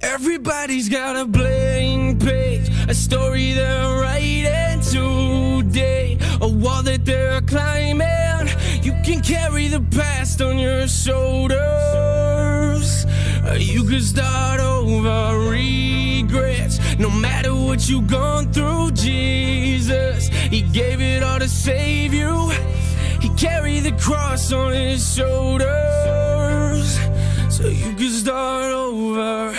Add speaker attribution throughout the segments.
Speaker 1: Everybody's got a blank page, a story they're writing today, a wall that they're climbing. You can carry the past on your shoulders, or you can start over. Regrets, no matter what you've gone through, Jesus, He gave it all to save you. He carried the cross on His shoulders, so you can start over.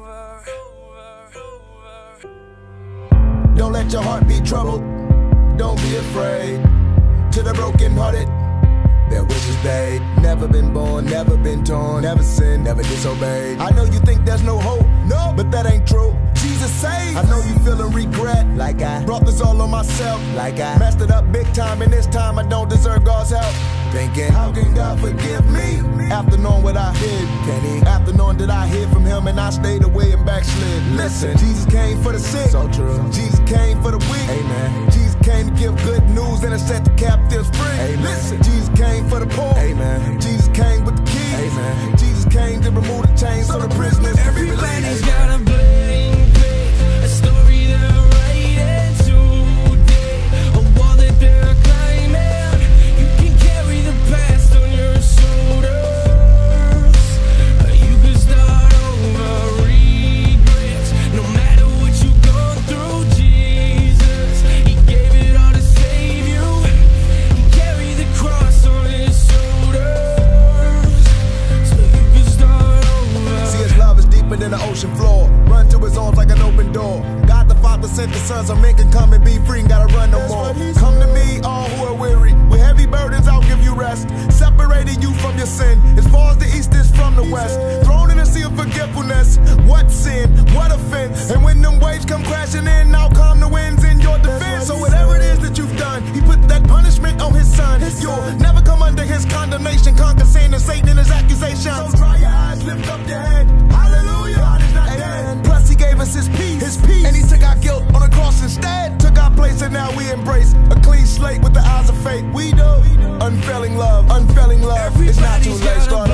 Speaker 2: Don't let your heart be troubled, don't be afraid. To the brokenhearted, their wishes paid. Never been born, never been torn, never sinned, never disobeyed. I know you think there's no hope, no, but that ain't true. Jesus saved. I know you feeling regret, like I brought this all on myself, like I messed it up big time, and this time I don't deserve God's help. Thinking, how can God forgive me? After knowing what I did, can He? After knowing that I hid from Him and I stayed away and backslid. Listen, Jesus came for the sick, so true. Jesus came for the weak, amen. Jesus came to give good news and to set the captives free, amen. Listen, Jesus came for the poor, amen. Jesus came with the keys, amen. Jesus came to remove the chains so the prisoners can be released.
Speaker 1: Everybody's got a blank page, a story they're writing today, a wall that they're climbing. You can carry the past on your shoulders, or you can start over. Regrets, no matter what you've gone through, Jesus, He gave it all to save you. He carried the cross on His shoulders, so you can start over.
Speaker 2: See, His love is deeper than the ocean floor. Run to His arms like an open door. God the Father sent the Son so men can come and be free and gotta run no more. Come to me, all who are weary, with heavy burdens I'll give you rest. Separating you from your sin, as far as the east is from the west. Thrown in a sea of forgetfulness. What sin, what offense? And when them waves come crashing in, I'll calm the winds in your defense. So whatever it is that you've done, He put that punishment on His Son. You'll never come under His condemnation. Conquer sin and Satan and his accusations. So dry your eyes, lift up your head. Hallelujah, God is not dead. Plus He gave us His peace, and He took our guilt on the cross instead. Took our place and now we embrace a clean slate with the eyes of faith. We do unfailing love, unfailing love. It's not too late. Start